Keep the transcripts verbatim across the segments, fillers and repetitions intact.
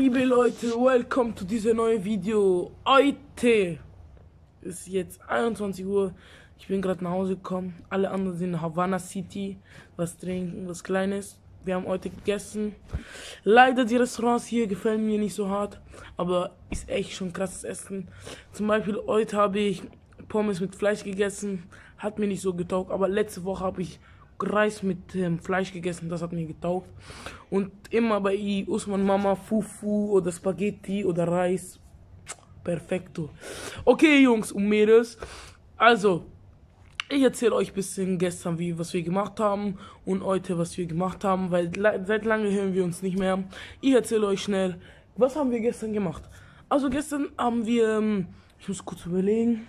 liebe Leute, welcome to diesem neuen Video. Heute ist jetzt einundzwanzig Uhr. Ich bin gerade nach Hause gekommen. Alle anderen sind in Havana City. Was trinken, was Kleines. Wir haben heute gegessen. Leider die Restaurants hier gefallen mir nicht so hart. Aber ist echt schon krasses Essen. Zum Beispiel heute habe ich Pommes mit Fleisch gegessen. Hat mir nicht so getaugt. Aber letzte Woche habe ich Reis mit ähm, Fleisch gegessen, das hat mir getaugt. Und immer bei Usman Mama Fufu oder Spaghetti oder Reis. Perfekto. Okay, Jungs und Mädels. Also, ich erzähle euch ein bisschen gestern, wie, was wir gemacht haben und heute, was wir gemacht haben, weil seit lange hören wir uns nicht mehr. Ich erzähle euch schnell, was haben wir gestern gemacht. Also gestern haben wir, ich muss kurz überlegen.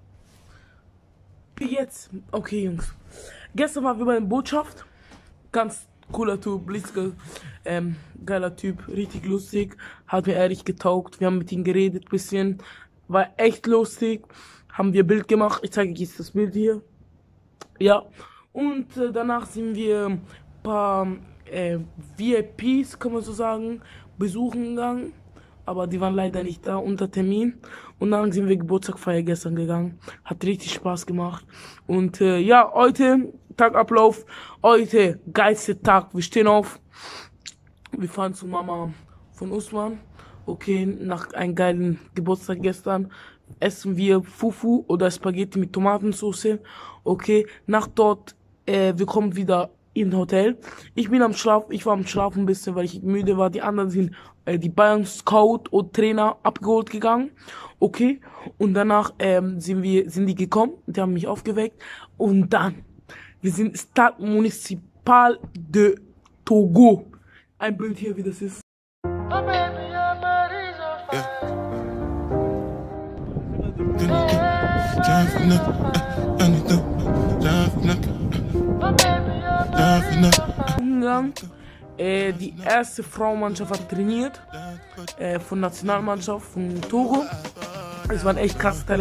Jetzt, okay, Jungs. Gestern waren wir bei der Botschaft. Ganz cooler Typ, Blitzke, ähm, geiler Typ, richtig lustig. Hat mir ehrlich getaugt. Wir haben mit ihm geredet ein bisschen. War echt lustig. Haben wir Bild gemacht. Ich zeige euch jetzt das Bild hier. Ja. Und äh, danach sind wir ein paar äh, V I Ps, kann man so sagen, besuchen gegangen. Aber die waren leider nicht da, unter Termin. Und dann sind wir Geburtstag feiern gestern gegangen. Hat richtig Spaß gemacht. Und äh, ja, heute, Tagablauf. Heute, geilster Tag. Wir stehen auf. Wir fahren zu Mama von Usman. Okay, nach einem geilen Geburtstag gestern essen wir Fufu oder Spaghetti mit Tomatensauce. Okay, nach dort, äh, wir kommen wieder im Hotel. Ich bin am Schlafen, ich war am Schlafen ein bisschen, weil ich müde war. Die anderen sind äh, die Bayern Scout und Trainer abgeholt gegangen. Okay, und danach ähm, sind wir sind die gekommen, die haben mich aufgeweckt und dann wir sind Stade Municipal de Togo. Ein Bild hier, wie das ist. Umgang. Äh, die erste Frauenmannschaft hat trainiert, äh, von Nationalmannschaft von Togo. Es waren echt krasse Teile.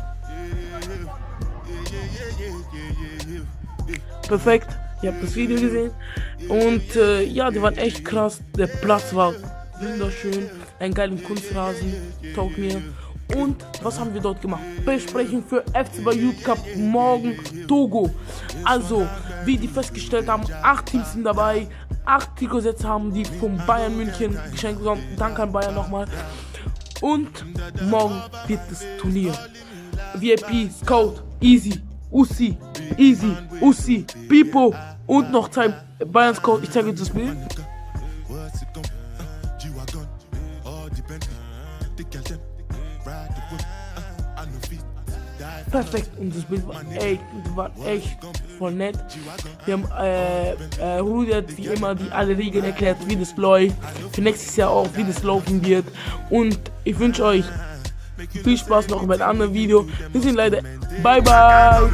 Perfekt, ihr habt das Video gesehen. Und äh, ja, die waren echt krass. Der Platz war wunderschön, ein geiler Kunstrasen, taugt mir. Und was haben wir dort gemacht? Besprechung für F C Bayern Youth Cup morgen Togo. Also, wie die festgestellt haben, acht Teams sind dabei. Acht Trikotsätze haben die von Bayern München geschenkt bekommen. Danke an Bayern nochmal. Und morgen wird das Turnier. V I P, Scout, Easy, Ussi, Easy, Ussi, Pipo und noch zwei Bayern Scout. Ich zeige euch das Bild. Perfekt, und das Bild war echt, war echt voll nett. Wir haben äh, äh, Rudert wie immer die alle Regeln erklärt, wie das läuft. Für nächstes Jahr auch, wie das laufen wird. Und ich wünsche euch viel Spaß noch bei einem anderen Video. Wir sind leider. Bye bye.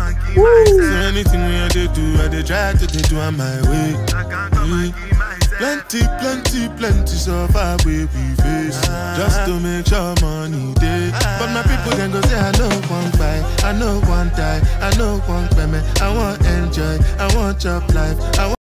Plenty, plenty, plenty so far we be face just to make sure money day. But my people then go say I know one buy, I know one die, I know one payment. I want enjoy, I want job life. I want